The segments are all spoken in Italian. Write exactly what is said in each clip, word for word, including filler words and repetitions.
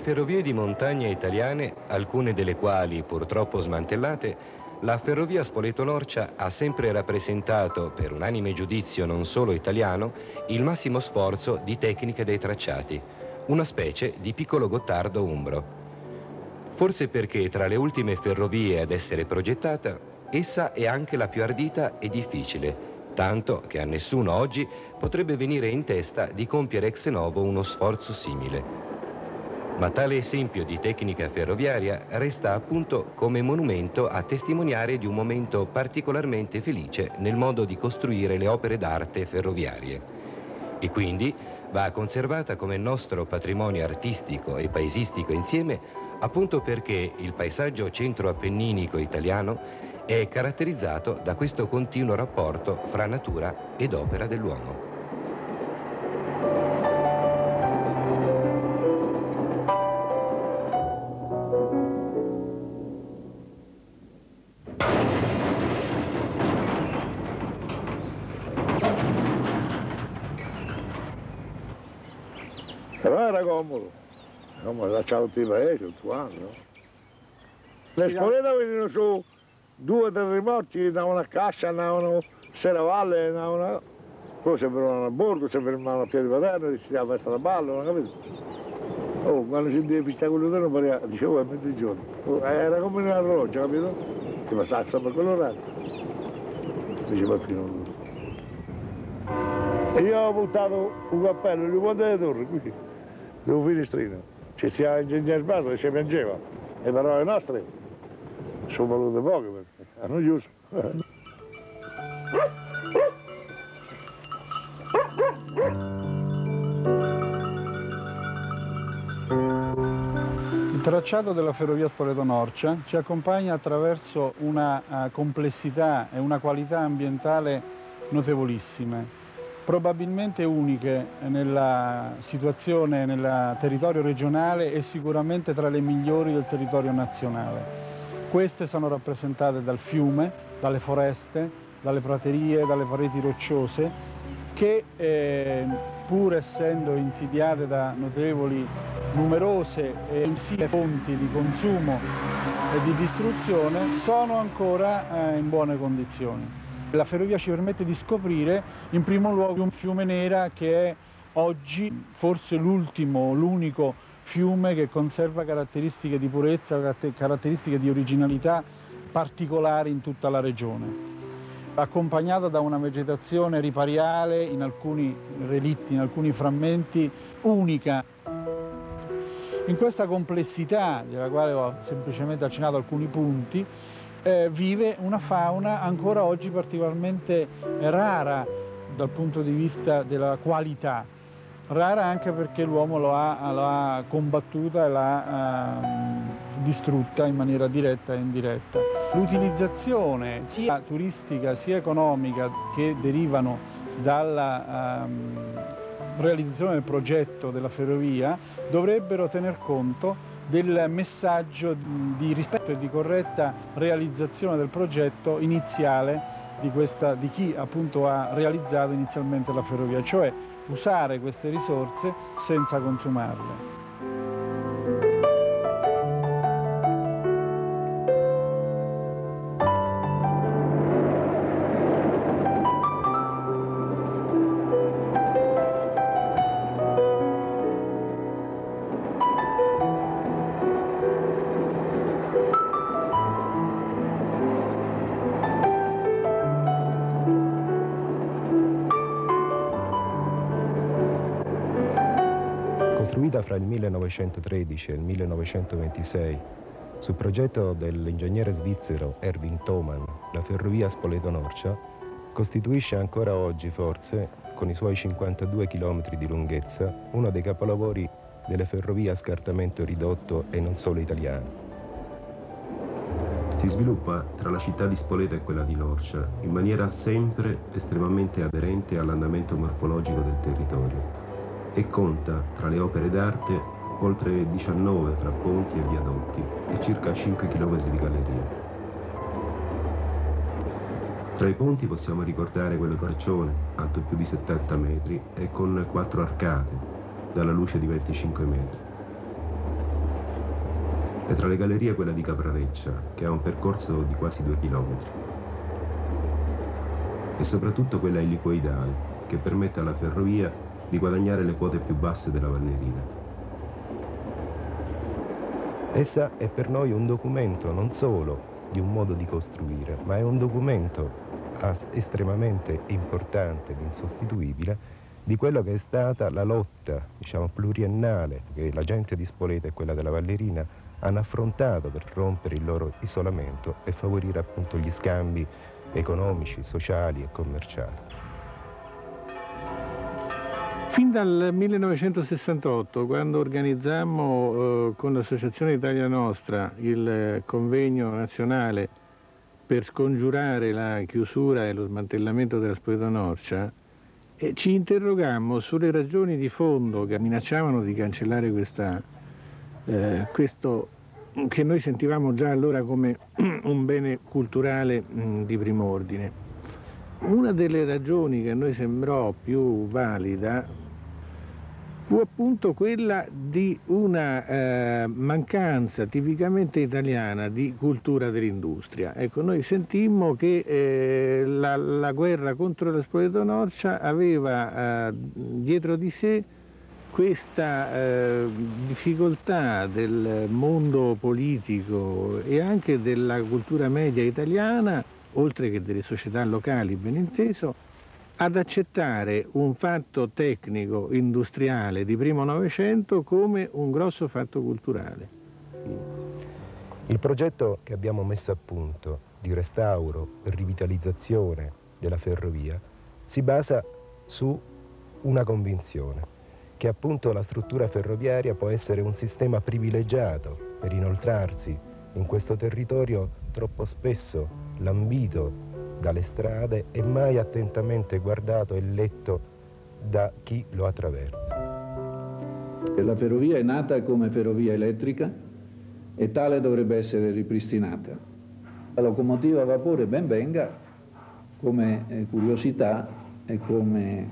ferrovie di montagna italiane, alcune delle quali purtroppo smantellate, la ferrovia Spoleto-Norcia ha sempre rappresentato, per unanime giudizio non solo italiano, il massimo sforzo di tecnica dei tracciati, una specie di piccolo Gottardo umbro. Forse perché tra le ultime ferrovie ad essere progettata, essa è anche la più ardita e difficile, tanto che a nessuno oggi potrebbe venire in testa di compiere ex novo uno sforzo simile. Ma tale esempio di tecnica ferroviaria resta appunto come monumento a testimoniare di un momento particolarmente felice nel modo di costruire le opere d'arte ferroviarie. E quindi va conservata come nostro patrimonio artistico e paesistico insieme, appunto perché il paesaggio centro-appenninico italiano è caratterizzato da questo continuo rapporto fra natura ed opera dell'uomo. Però era comodo, comodo, lasciavo tutti i paesi, tutto quanto. Le Spoleto venivano su due terremoti, andavano a Cascia, andavano a Serravalle, andavano... Poi si fermavano a bordo, si fermavano a Piedi Paterno, si stava a festa da ballo, non capito? Oh, quando si deve picchiare quello terreno, pareva, dicevo, è mezzogiorno. Oh, era come un orologio, capito? Che passava sempre a quell'orario. Diceva fino. E io ho buttato un cappello di Ponte delle Torri, qui. Un finestrino, ci stiamo ingegneri sbasso e ci piangeva. Le parole nostre sono valute poche perché hanno chiuso. Il tracciato della ferrovia Spoleto-Norcia ci accompagna attraverso una uh, complessità e una qualità ambientale notevolissime, probabilmente uniche nella situazione nel territorio regionale e sicuramente tra le migliori del territorio nazionale. Queste sono rappresentate dal fiume, dalle foreste, dalle praterie, dalle pareti rocciose che eh, pur essendo insidiate da notevoli, numerose e inside fonti di consumo e di distruzione, sono ancora eh, in buone condizioni. La ferrovia ci permette di scoprire in primo luogo un fiume Nera che è oggi forse l'ultimo, l'unico fiume che conserva caratteristiche di purezza, caratteristiche di originalità particolari in tutta la regione. Accompagnata da una vegetazione ripariale, in alcuni relitti, in alcuni frammenti, unica. In questa complessità, della quale ho semplicemente accennato alcuni punti, Eh, vive una fauna ancora oggi particolarmente rara dal punto di vista della qualità, rara anche perché l'uomo l'ha combattuta e l'ha eh, distrutta in maniera diretta e indiretta. L'utilizzazione sia turistica sia economica che derivano dalla ehm, realizzazione del progetto della ferrovia dovrebbero tener conto del messaggio di rispetto e di corretta realizzazione del progetto iniziale di, questa, di chi appunto ha realizzato inizialmente la ferrovia, cioè usare queste risorse senza consumarle. Costruita fra il millenovecentotredici e il millenovecentoventisei, sul progetto dell'ingegnere svizzero Erwin Thomann, la ferrovia Spoleto-Norcia costituisce ancora oggi, forse, con i suoi cinquantadue chilometri di lunghezza, uno dei capolavori delle ferrovie a scartamento ridotto e non solo italiane. Si sviluppa tra la città di Spoleto e quella di Norcia in maniera sempre estremamente aderente all'andamento morfologico del territorio e conta tra le opere d'arte oltre diciannove fra ponti e viadotti e circa cinque chilometri di gallerie. Tra i ponti possiamo ricordare quello Torcione, alto più di settanta metri e con quattro arcate, dalla luce di venticinque metri. e tra le gallerie quella di Caprareccia, che ha un percorso di quasi due chilometri. E soprattutto quella elicoidale, che permette alla ferrovia di guadagnare le quote più basse della Valnerina. Essa è per noi un documento non solo di un modo di costruire, ma è un documento estremamente importante ed insostituibile di quello che è stata la lotta, diciamo, pluriennale che la gente di Spoleto e quella della Valnerina hanno affrontato per rompere il loro isolamento e favorire appunto gli scambi economici, sociali e commerciali. Fin dal millenovecentosessantotto, quando organizzammo eh, con l'Associazione Italia Nostra il convegno nazionale per scongiurare la chiusura e lo smantellamento della Spoleto Norcia, e ci interrogammo sulle ragioni di fondo che minacciavano di cancellare questa, eh, questo che noi sentivamo già allora come un bene culturale mh, di primo ordine. Una delle ragioni che a noi sembrò più valida fu appunto quella di una eh, mancanza tipicamente italiana di cultura dell'industria. Ecco, noi sentimmo che eh, la, la guerra contro la Spoleto Norcia aveva eh, dietro di sé questa eh, difficoltà del mondo politico e anche della cultura media italiana, oltre che delle società locali, ben inteso, ad accettare un fatto tecnico, industriale di primo Novecento come un grosso fatto culturale. Il progetto che abbiamo messo a punto di restauro e rivitalizzazione della ferrovia si basa su una convinzione, che appunto la struttura ferroviaria può essere un sistema privilegiato per inoltrarsi in questo territorio troppo spesso lambito dalle strade e mai attentamente guardato e letto da chi lo attraversa. La ferrovia è nata come ferrovia elettrica e tale dovrebbe essere ripristinata. La locomotiva a vapore ben venga come curiosità e come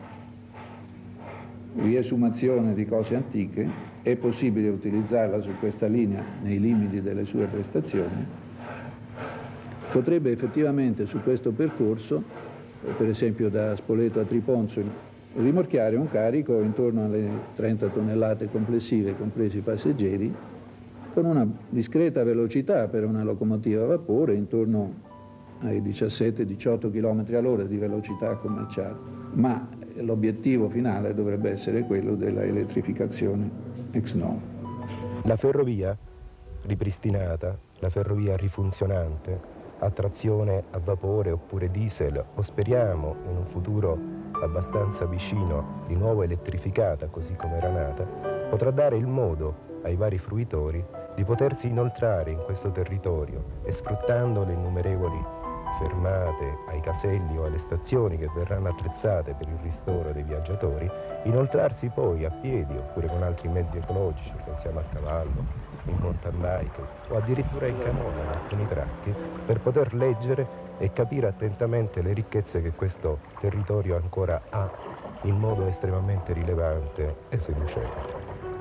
riesumazione di cose antiche. È possibile utilizzarla su questa linea nei limiti delle sue prestazioni. Potrebbe effettivamente su questo percorso, per esempio da Spoleto a Triponzo, rimorchiare un carico intorno alle trenta tonnellate complessive, compresi i passeggeri, con una discreta velocità per una locomotiva a vapore, intorno ai diciassette diciotto chilometri all'ora di velocità commerciale. Ma l'obiettivo finale dovrebbe essere quello della elettrificazione ex novo. La ferrovia ripristinata, la ferrovia rifunzionante, a trazione a vapore oppure diesel, o speriamo in un futuro abbastanza vicino di nuovo elettrificata così come era nata, potrà dare il modo ai vari fruitori di potersi inoltrare in questo territorio e sfruttando le innumerevoli fermate ai caselli o alle stazioni che verranno attrezzate per il ristoro dei viaggiatori, inoltrarsi poi a piedi oppure con altri mezzi ecologici, pensiamo a cavallo, in mountain bike o addirittura in canoa in alcuni tratti, per poter leggere e capire attentamente le ricchezze che questo territorio ancora ha in modo estremamente rilevante e seducente.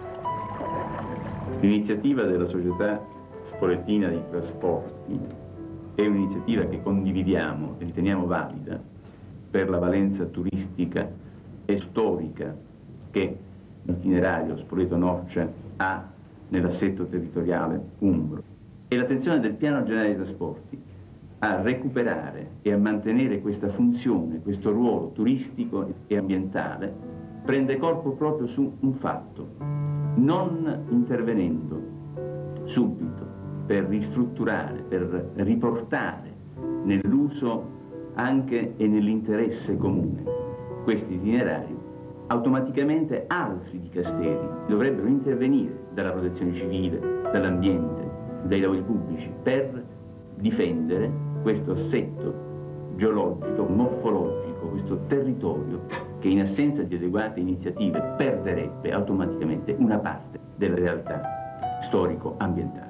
L'iniziativa della società spoletina di trasporti è un'iniziativa che condividiamo e riteniamo valida per la valenza turistica e storica che l'itinerario Spoleto-Norcia ha nell'assetto territoriale umbro. E l'attenzione del Piano Generale dei Trasporti a recuperare e a mantenere questa funzione, questo ruolo turistico e ambientale, prende corpo proprio su un fatto: non intervenendo subito per ristrutturare, per riportare nell'uso anche e nell'interesse comune questi itinerari, automaticamente altri dicasteri dovrebbero intervenire dalla protezione civile, dall'ambiente, dai lavori pubblici per difendere questo assetto geologico, morfologico, questo territorio che in assenza di adeguate iniziative perderebbe automaticamente una parte della realtà storico-ambientale.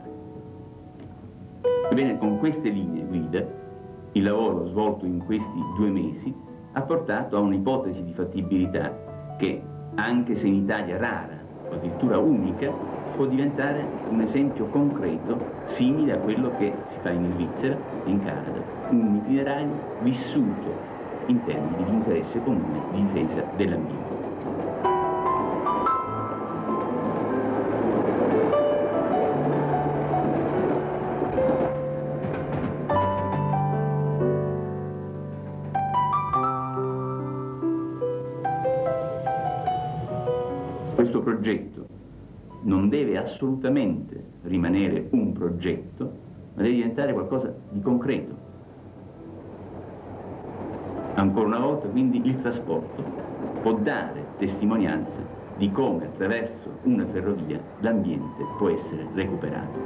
Ebbene, con queste linee guida, il lavoro svolto in questi due mesi ha portato a un'ipotesi di fattibilità che, anche se in Italia rara o addirittura unica, può diventare un esempio concreto simile a quello che si fa in Svizzera e in Canada, un itinerario vissuto in termini di interesse comune di difesa dell'ambiente. Questo progetto non deve assolutamente rimanere un progetto, ma deve diventare qualcosa di concreto. Ancora una volta, quindi, il trasporto può dare testimonianza di come attraverso una ferrovia l'ambiente può essere recuperato.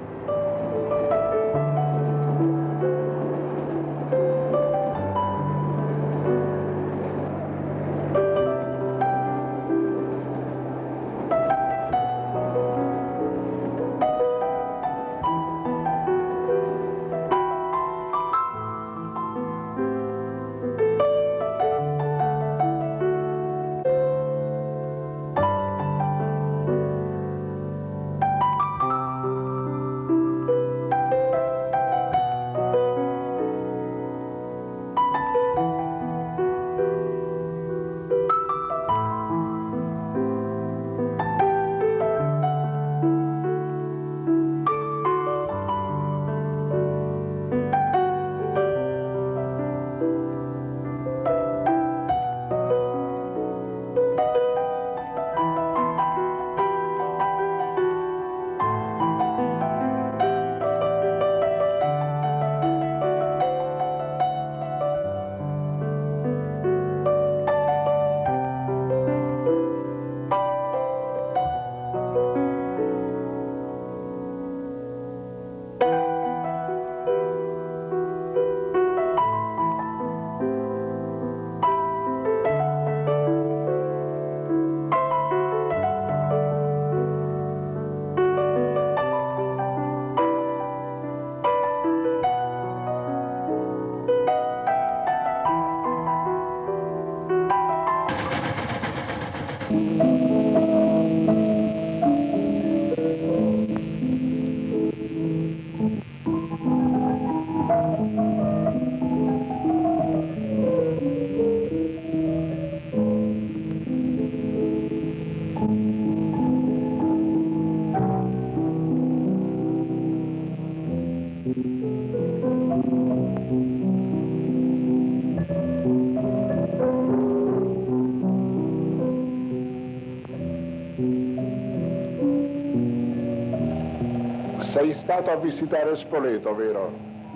Sei stato a visitare Spoleto, vero?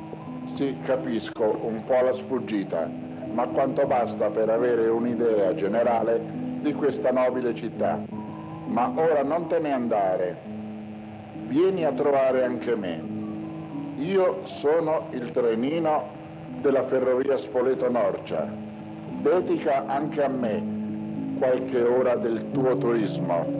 Sì, capisco, un po' alla sfuggita, ma quanto basta per avere un'idea generale di questa nobile città. Ma ora non te ne andare, vieni a trovare anche me. Io sono il trenino della ferrovia Spoleto-Norcia. Dedica anche a me qualche ora del tuo turismo.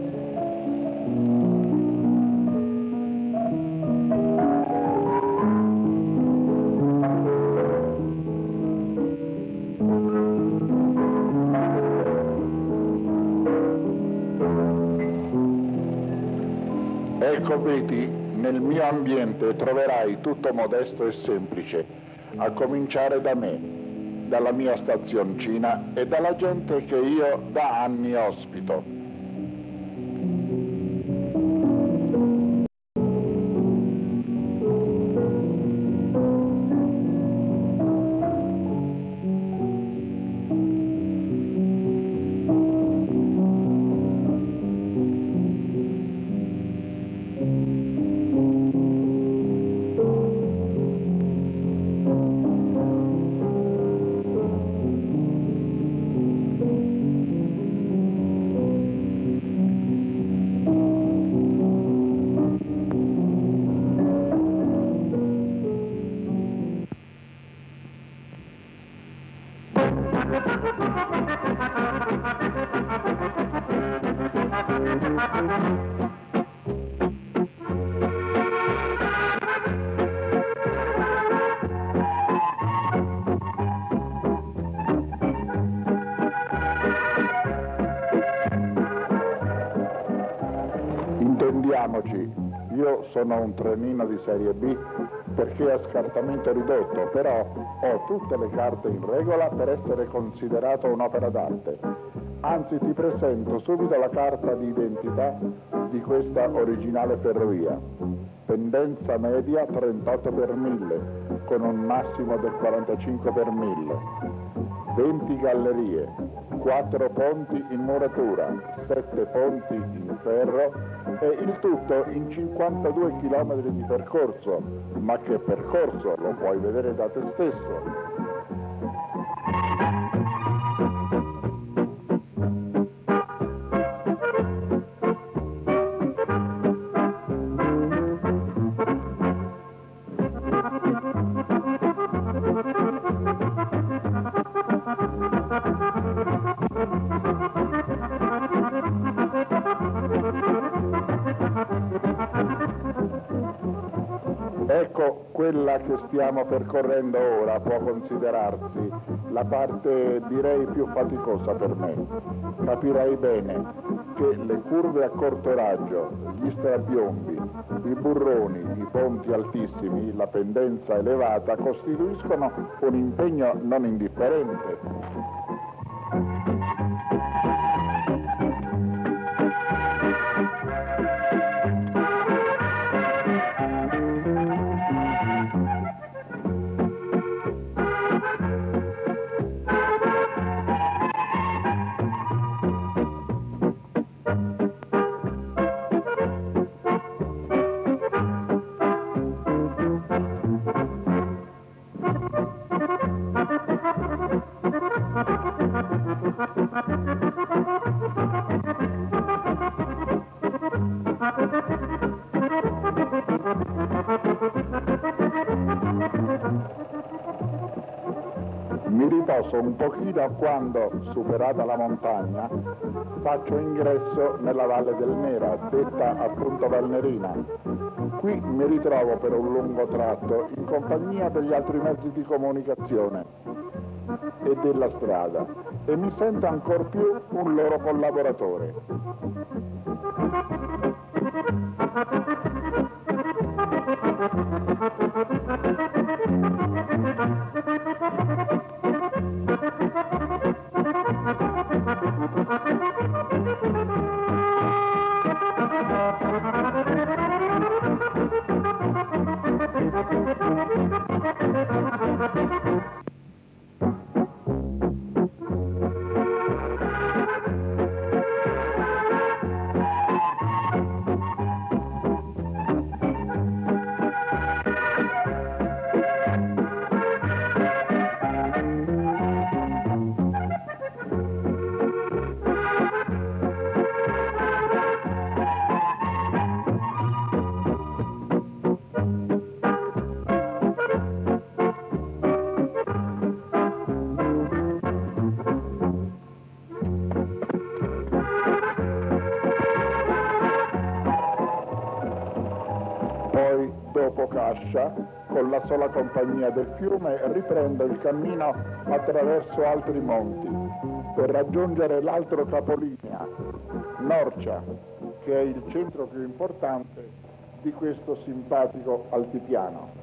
Ecco, vedi, nel mio ambiente troverai tutto modesto e semplice, a cominciare da me, dalla mia stazioncina e dalla gente che io da anni ospito. Io sono un trenino di serie B perché a scartamento ridotto, però ho tutte le carte in regola per essere considerato un'opera d'arte. Anzi, ti presento subito la carta di identità di questa originale ferrovia. Pendenza media trentotto per mille, con un massimo del quarantacinque per mille. venti gallerie, quattro ponti in muratura, sette ponti in ferro e il tutto in cinquantadue chilometri di percorso. Ma che percorso? Lo puoi vedere da te stesso. Ecco, quella che stiamo percorrendo ora può considerarsi la parte, direi, più faticosa per me. Capirai bene che le curve a corto raggio, gli strapiombi, i burroni, i ponti altissimi, la pendenza elevata costituiscono un impegno non indifferente. Mi riposo un pochino quando, superata la montagna, faccio ingresso nella Valle del Nera, detta appunto Valnerina. Qui mi ritrovo per un lungo tratto in compagnia degli altri mezzi di comunicazione e della strada e mi sento ancor più un loro collaboratore. Dopo Cascia, con la sola compagnia del fiume, riprendo il cammino attraverso altri monti per raggiungere l'altro capolinea, Norcia, che è il centro più importante di questo simpatico altipiano.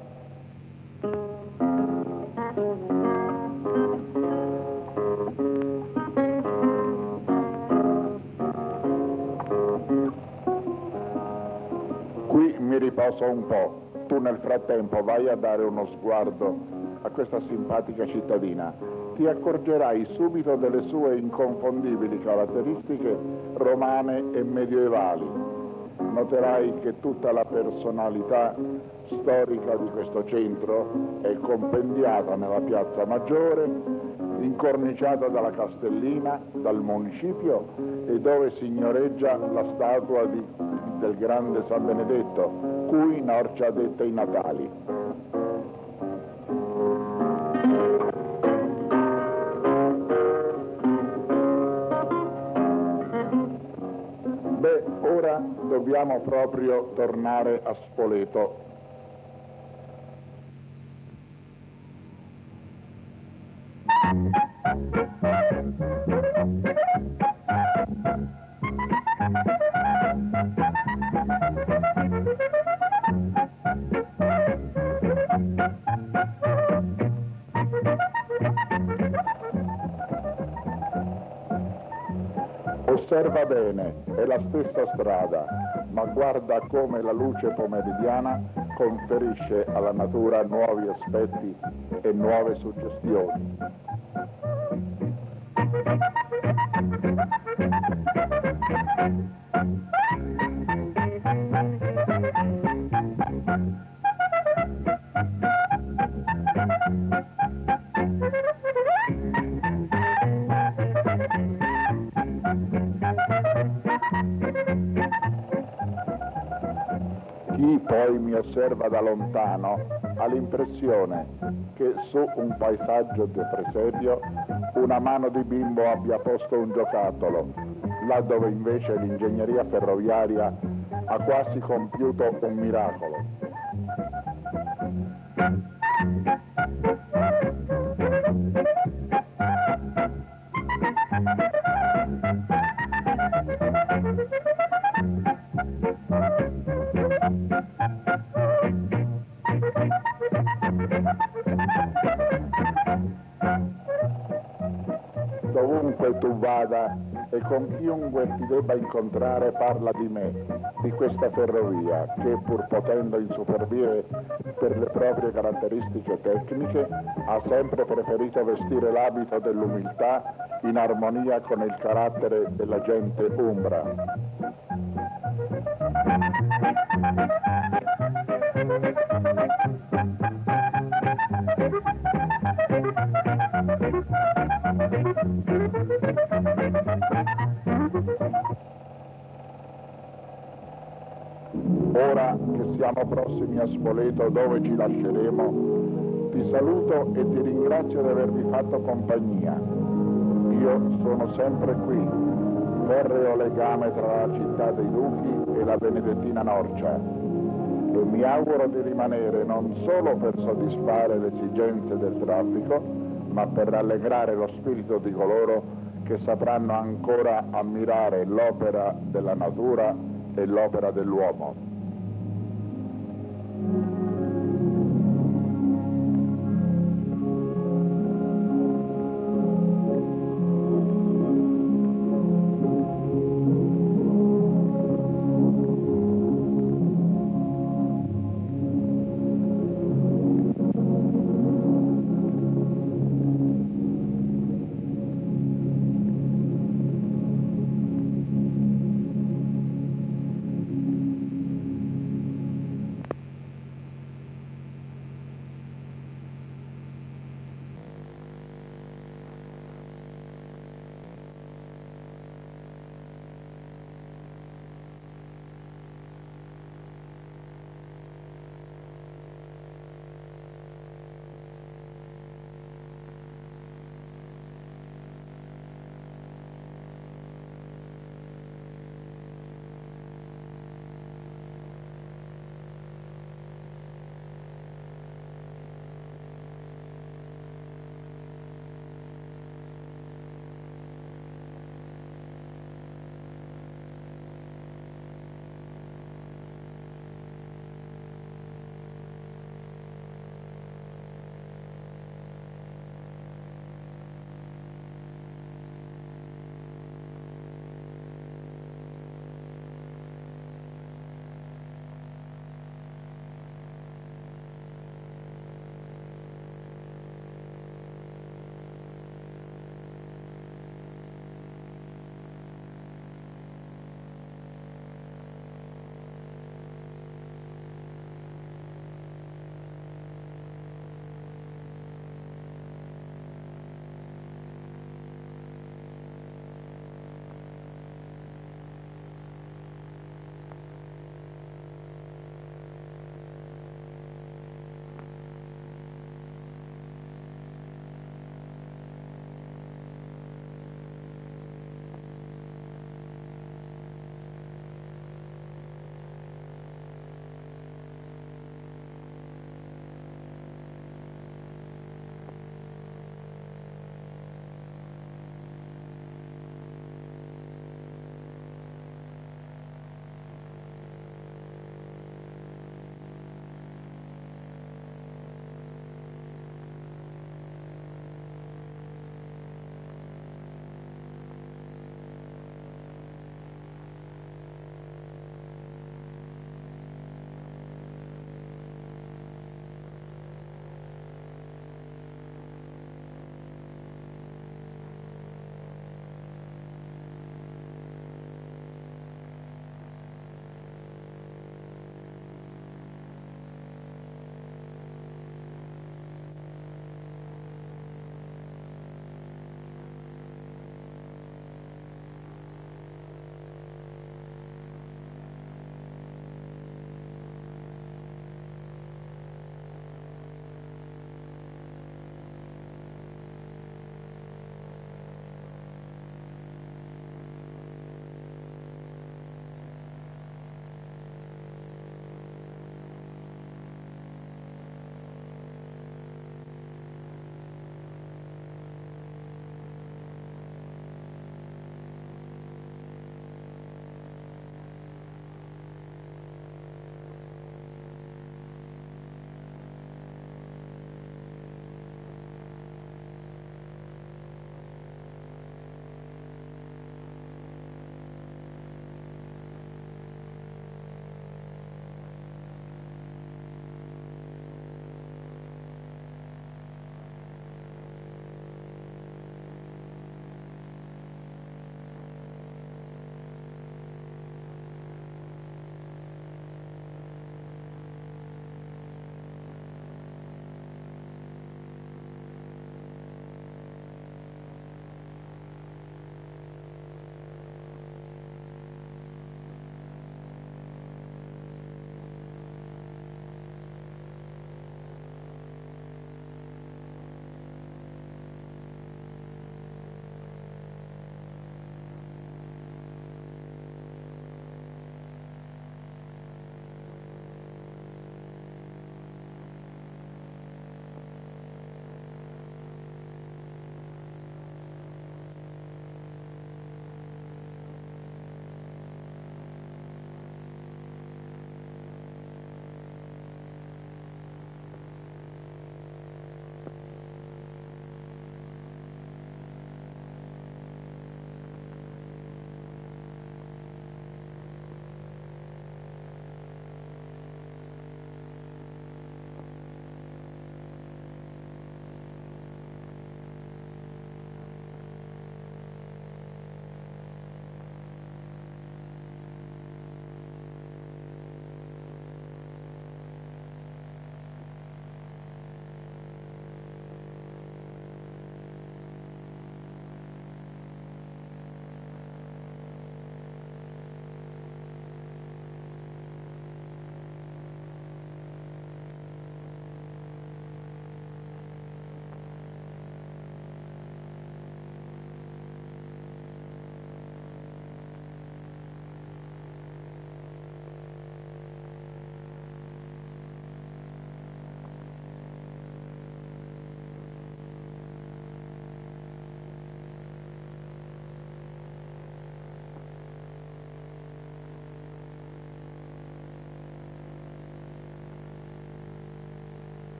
Qui mi riposo un po'. Tu nel frattempo vai a dare uno sguardo a questa simpatica cittadina. Ti accorgerai subito delle sue inconfondibili caratteristiche romane e medievali. Noterai che tutta la personalità storica di questo centro è compendiata nella piazza Maggiore, incorniciata dalla Castellina, dal municipio e dove signoreggia la statua di, del grande San Benedetto, cui Norcia ha dette i natali. Beh, ora dobbiamo proprio tornare a Spoleto. Osserva bene, è la stessa strada, ma guarda come la luce pomeridiana conferisce alla natura nuovi aspetti e nuove suggestioni. Chi poi mi osserva da lontano ha l'impressione che su un paesaggio di presepio una mano di bimbo abbia posto un giocattolo, laddove invece l'ingegneria ferroviaria ha quasi compiuto un miracolo. Dovunque tu vada e con chiunque ti debba incontrare parla di me, di questa ferrovia che, pur potendo insupervire per le proprie caratteristiche tecniche, ha sempre preferito vestire l'abito dell'umiltà in armonia con il carattere della gente umbra. Ora che siamo prossimi a Spoleto, dove ci lasceremo, ti saluto e ti ringrazio di avermi fatto compagnia. Io sono sempre qui, ferreo legame tra la città dei Duchi e la benedettina Norcia, e mi auguro di rimanere non solo per soddisfare le esigenze del traffico, ma per rallegrare lo spirito di coloro che sapranno ancora ammirare l'opera della natura e l'opera dell'uomo.